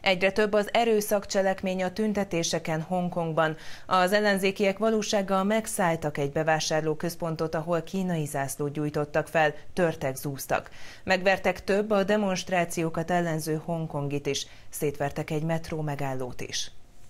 Egyre több az erőszakcselekmény a tüntetéseken Hongkongban. Az ellenzékiek valósággal megszálltak egy bevásárlóközpontot, ahol kínai zászlót gyújtottak fel, törtek, zúztak. Megvertek több a demonstrációkat ellenző hongkongit is, szétvertek egy metró megállót is.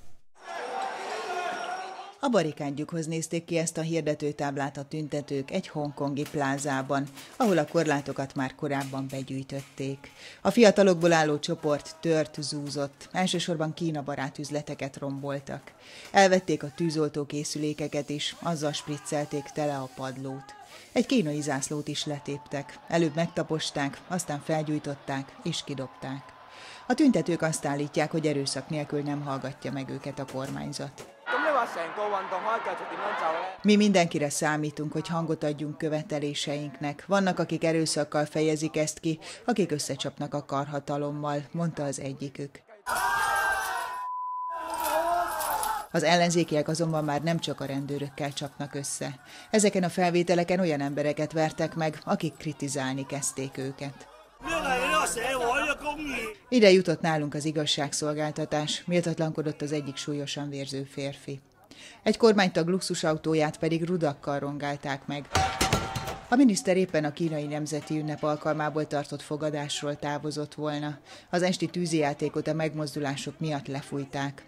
A barikádjukhoz nézték ki ezt a hirdetőtáblát a tüntetők egy hongkongi plázában, ahol a korlátokat már korábban begyűjtötték. A fiatalokból álló csoport tört, zúzott, elsősorban Kína-barát üzleteket romboltak. Elvették a tűzoltókészülékeket is, azzal spriccelték tele a padlót. Egy kínai zászlót is letéptek, előbb megtaposták, aztán felgyújtották és kidobták. A tüntetők azt állítják, hogy erőszak nélkül nem hallgatja meg őket a kormányzat. Mi mindenkire számítunk, hogy hangot adjunk követeléseinknek. Vannak, akik erőszakkal fejezik ezt ki, akik összecsapnak a karhatalommal, mondta az egyikük. Az ellenzékiek azonban már nem csak a rendőrökkel csapnak össze. Ezeken a felvételeken olyan embereket vertek meg, akik kritizálni kezdték őket. Ide jutott nálunk az igazságszolgáltatás, méltatlankodott az egyik súlyosan vérző férfi. Egy kormánytag luxusautóját pedig rudakkal rongálták meg. A miniszter éppen a kínai nemzeti ünnep alkalmából tartott fogadásról távozott volna. Az esti tűzijátékot a megmozdulások miatt lefújták.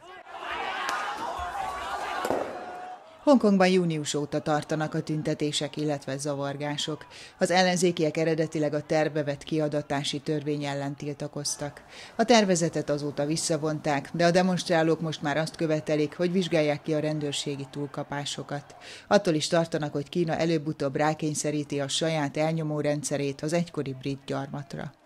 Hongkongban június óta tartanak a tüntetések, illetve zavargások. Az ellenzékiek eredetileg a tervbe vett kiadatási törvény ellen tiltakoztak. A tervezetet azóta visszavonták, de a demonstrálók most már azt követelik, hogy vizsgálják ki a rendőrségi túlkapásokat. Attól is tartanak, hogy Kína előbb-utóbb rákényszeríti a saját elnyomó rendszerét az egykori brit gyarmatra.